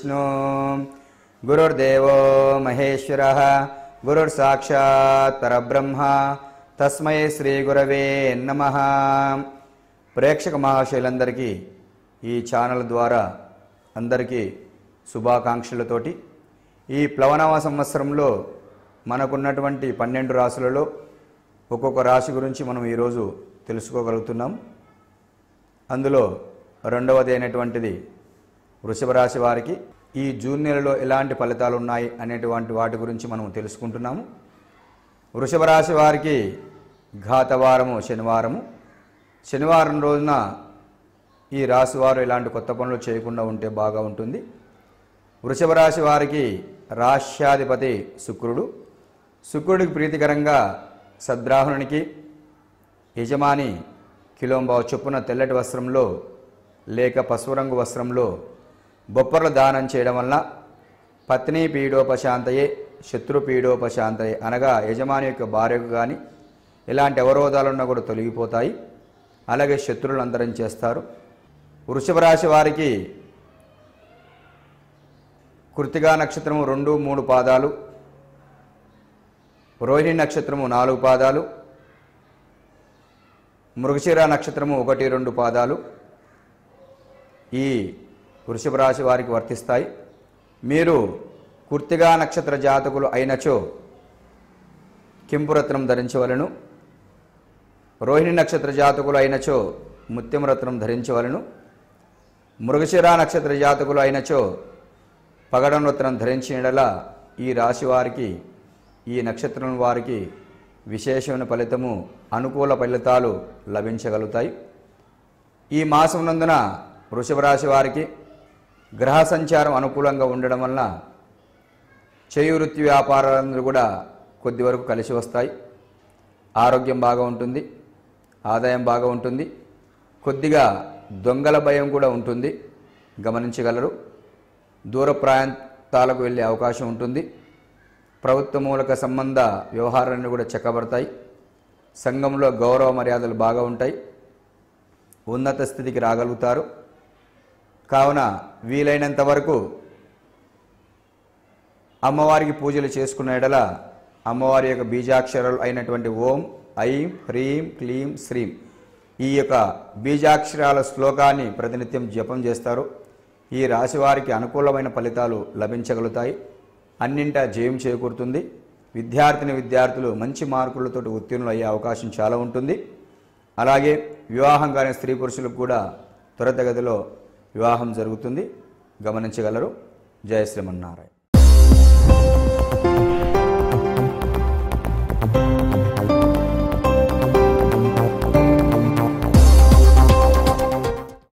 गुरुर्विष्णु गुरुर्देवो महेश्वरः गुरुर्साक्षात् परब्रह्म तस्मै श्री गुरवे नमः। ప్రేక్షక మహాశయులందరికీ ఈ ఛానల్ ద్వారా అందరికీ శుభాకాంక్షలతోటి ఈ ప్లవనామ సంవత్సరంలో మనకున్నటువంటి 12 రాశులలో ఒక్కొక్క రాశి గురించి మనం ఈరోజు తెలుసుకోగలుగుతున్నాం. అందులో రెండవది అయినటువంటిది వృషభ రాశి వారికి ఈ జూన్ నెలలో ఎలాంటి ఫలితాలు ఉన్నాయి అనేటువంటి వాటి గురించి మనం తెలుసుకుంటున్నాము. వృషభ రాశి వారికి ఘాతవారము శనివారం రోజున ఈ రాశి వారు ఎలాంటి కొత్త పనులు చేయకుండా ఉంటే బాగా ఉంటుంది. వృషభ రాశి వారికి రాశ్యాధిపతి శుక్రుడికి ప్రీతికరంగా సద్రాహునికి యజమాని కిలోంబావు చొప్పున తెల్లటి వస్త్రంలో లేక పసుపు రంగు వస్త్రంలో బొప్పర్లు దానం చేయడం వల్ల పత్ని పీడోపశాంతయే శత్రు పీడోపశాంతయే అనగా యజమాని యొక్క భార్యకు కానీ ఎలాంటి అవరోధాలున్నా కూడా తొలగిపోతాయి. అలాగే శత్రువులు అంతరం చేస్తారు. వృషభ రాశి వారికి కృత్తికా నక్షత్రము 2, 3 పాదాలు, రోహిణి నక్షత్రము 4 పాదాలు, మృగశిర నక్షత్రము 1, 2 పాదాలు ఈ వృషభ రాశి వారికి వర్తిస్తాయి. మీరు కృత్తికా నక్షత్ర జాతకులు అయినచో కెంపురత్నం ధరించవలను, రోహిణి నక్షత్ర జాతకులు అయినచో ముత్యం రత్నం ధరించవలను, మృగశిర నక్షత్ర జాతకులు అయినచో పగడం రత్నం ధరించినలా ఈ రాశి వారికి ఈ నక్షత్రం వారికి విశేషమైన ఫలితము అనుకూల ఫలితాలు లభించగలుగుతాయి. ఈ మాసం నందున వృషభ రాశి వారికి గ్రహ సంచారం అనుకూలంగా ఉండడం వలన చేయు వృత్తి వ్యాపారాలందరూ కూడా కొద్ది వరకు కలిసి వస్తాయి. ఆరోగ్యం బాగా ఉంటుంది, ఆదాయం బాగా ఉంటుంది. కొద్దిగా దొంగల భయం కూడా ఉంటుంది, గమనించగలరు. దూర ప్రాంతాలకు వెళ్ళే అవకాశం ఉంటుంది. ప్రభుత్వ మూలక సంబంధ వ్యవహారాన్ని కూడా చక్కబడతాయి. సంఘంలో గౌరవ మర్యాదలు బాగా ఉంటాయి. ఉన్నత స్థితికి రాగలుగుతారు. కావున వీలైనంత వరకు అమ్మవారికి పూజలు చేసుకున్న ఎడల అమ్మవారి యొక్క బీజాక్షరాలు అయినటువంటి ఓం, ఐం, హ్రీం, క్లీం, శ్రీం ఈ యొక్క బీజాక్షరాల శ్లోకాన్ని ప్రతినిత్యం జపం చేస్తారు. ఈ రాశి వారికి అనుకూలమైన ఫలితాలు లభించగలుగుతాయి. అన్నింటా జయం చేకూరుతుంది. విద్యార్థులు మంచి మార్కులతో ఉత్తీర్ణులు అయ్యే అవకాశం చాలా ఉంటుంది. అలాగే వివాహం కాని స్త్రీ పురుషులకు కూడా త్వరితగతిలో వివాహం జరుగుతుంది, గమనించగలరు. జయ శ్రీమన్నారాయణ.